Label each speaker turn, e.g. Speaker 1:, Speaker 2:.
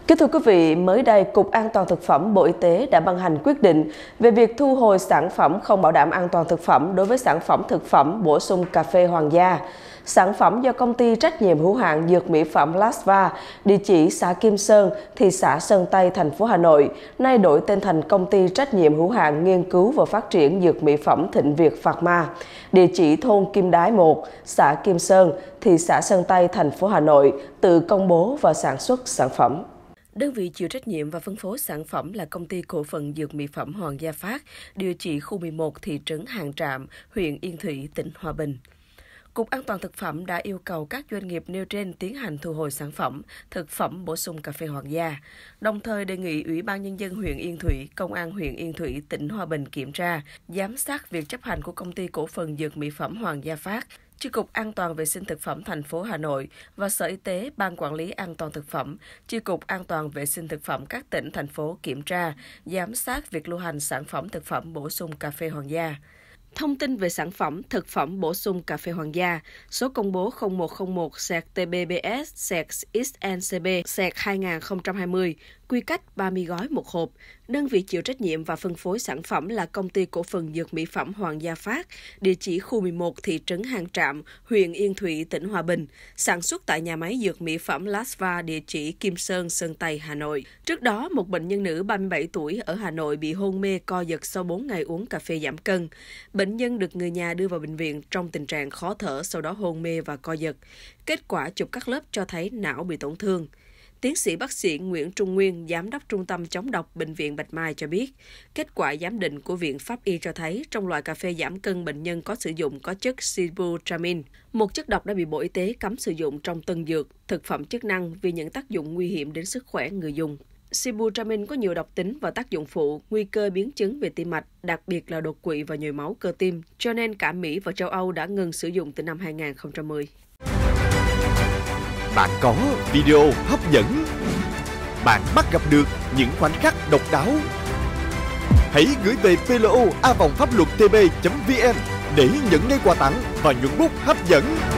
Speaker 1: Kính thưa quý vị, mới đây, Cục An toàn Thực phẩm Bộ Y tế đã ban hành quyết định về việc thu hồi sản phẩm không bảo đảm an toàn thực phẩm đối với sản phẩm thực phẩm bổ sung cà phê Hoàng Gia. Sản phẩm do công ty trách nhiệm hữu hạn dược mỹ phẩm Lasva, địa chỉ xã Kim Sơn, thị xã Sơn Tây, thành phố Hà Nội, nay đổi tên thành công ty trách nhiệm hữu hạn nghiên cứu và phát triển dược mỹ phẩm Thịnh Việt Pharma, địa chỉ thôn Kim Đái 1, xã Kim Sơn, thị xã Sơn Tây, thành phố Hà Nội, tự công bố và sản xuất sản phẩm. Đơn vị chịu trách nhiệm và phân phối sản phẩm là Công ty Cổ phần Dược mỹ phẩm Hoàng Gia Phát, địa chỉ khu 11, thị trấn Hàng Trạm, huyện Yên Thủy, tỉnh Hòa Bình. Cục An toàn Thực phẩm đã yêu cầu các doanh nghiệp nêu trên tiến hành thu hồi sản phẩm, thực phẩm bổ sung cà phê Hoàng Gia, đồng thời đề nghị Ủy ban Nhân dân huyện Yên Thủy, Công an huyện Yên Thủy, tỉnh Hòa Bình kiểm tra, giám sát việc chấp hành của Công ty Cổ phần Dược mỹ phẩm Hoàng Gia Phát, Chi cục An toàn vệ sinh thực phẩm thành phố Hà Nội và Sở Y tế, Ban Quản lý An toàn thực phẩm, Chi cục An toàn vệ sinh thực phẩm các tỉnh, thành phố kiểm tra, giám sát việc lưu hành sản phẩm thực phẩm bổ sung cà phê Hoàng Gia. Thông tin về sản phẩm thực phẩm bổ sung cà phê Hoàng Gia, số công bố 0101/TBBS/XNCB/2020, quy cách 30 gói một hộp. Đơn vị chịu trách nhiệm và phân phối sản phẩm là Công ty Cổ phần Dược mỹ phẩm Hoàng Gia Phát, địa chỉ khu 11, thị trấn Hàng Trạm, huyện Yên Thủy, tỉnh Hòa Bình, sản xuất tại nhà máy dược mỹ phẩm Lasva, địa chỉ Kim Sơn, Sơn Tây, Hà Nội. Trước đó, một bệnh nhân nữ 37 tuổi ở Hà Nội bị hôn mê co giật sau 4 ngày uống cà phê giảm cân. Bệnh nhân được người nhà đưa vào bệnh viện trong tình trạng khó thở, sau đó hôn mê và co giật. Kết quả chụp các lớp cho thấy não bị tổn thương. Tiến sĩ bác sĩ Nguyễn Trung Nguyên, Giám đốc Trung tâm Chống độc Bệnh viện Bạch Mai cho biết, kết quả giám định của Viện Pháp y cho thấy trong loại cà phê giảm cân bệnh nhân có sử dụng có chất sibutramine, một chất độc đã bị Bộ Y tế cấm sử dụng trong tân dược, thực phẩm chức năng vì những tác dụng nguy hiểm đến sức khỏe người dùng. Sibutramine có nhiều độc tính và tác dụng phụ, nguy cơ biến chứng về tim mạch, đặc biệt là đột quỵ và nhồi máu cơ tim, cho nên cả Mỹ và châu Âu đã ngừng sử dụng từ năm 2010.
Speaker 2: Bạn có video hấp dẫn, bạn bắt gặp được những khoảnh khắc độc đáo. Hãy gửi về plo@pháp luật tv.vn để nhận ngay quà tặng và nhuận bút hấp dẫn.